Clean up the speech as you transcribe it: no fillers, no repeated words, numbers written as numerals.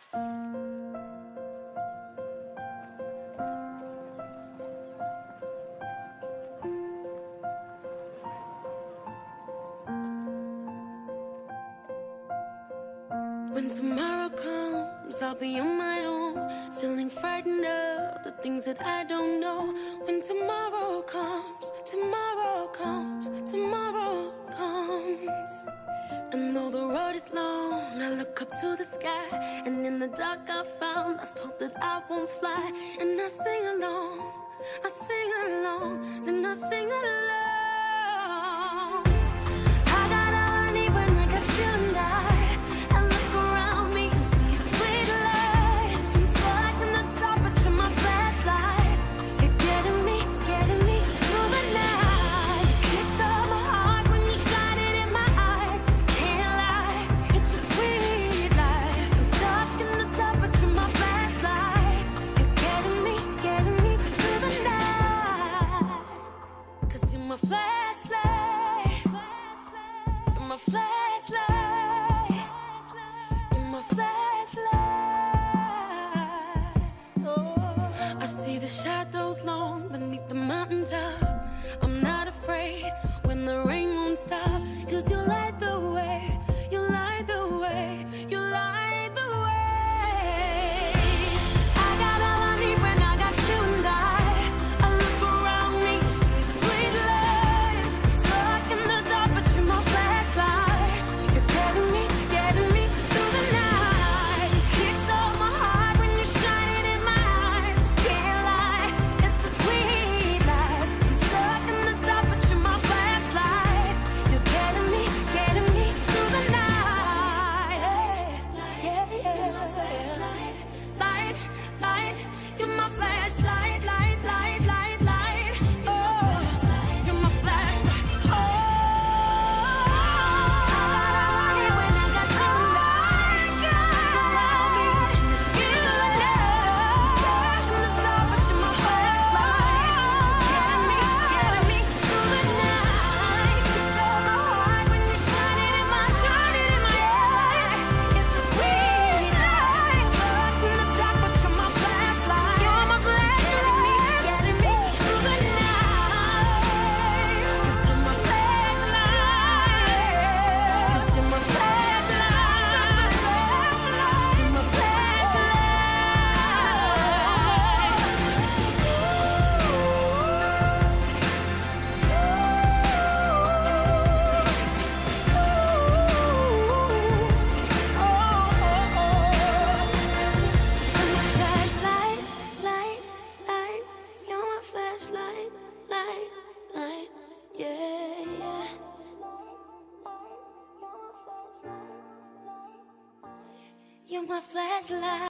When tomorrow comes, I'll be on my own, feeling frightened of the things that I don't know. When tomorrow comes, tomorrow comes, tomorrow comes. And though the road is long, I look up to the sky, and in the dark I found lost hope that I won't fly. And I sing along, then I sing along. I got all I need when I got you and I look around me and see sweet life. I'm stuck in the dark, but you're my flashlight. You're getting me through the night. You kickstart my heart when you shine it in my eyes. Can't lie, it's a sweet life. I'm stuck in the dark, but you're my flashlight. You're getting me through the night. 'Cause you're my flashlight. You're my flashlight. You're my flashlight. Oh, I see the shadows long beneath the mountaintop. I'm not afraid when the rain won't stop. 'Cause you light the way, you light the way, you light the way. I got all I need when I got you and I look around me, see sweet life. I'm stuck in the dark, but you're my flashlight. You're getting me through the night. You kickstart my heart when you shine it in my eyes. Can't lie, it's a sweet life. I'm stuck in the dark, but you're my flashlight. You're getting me through the night. Yeah, yeah. You're my flashlight, light. You're my flashlight, light. Oh, you're my flashlight. Oh, I need when I got you around me. You love. Stuck in the dark, but you're my flashlight. Getting me through the night. You kickstart my heart when you shine it in my eyes. It's a sweet life. Stuck in the dark, but you're my flashlight. You're my flashlight. Getting me through the night. 'Cause you're my flashlight. 'Cause you're my flashlight. You're my flashlight. Light. You're my flashlight, light. Yeah. You're my flashlight.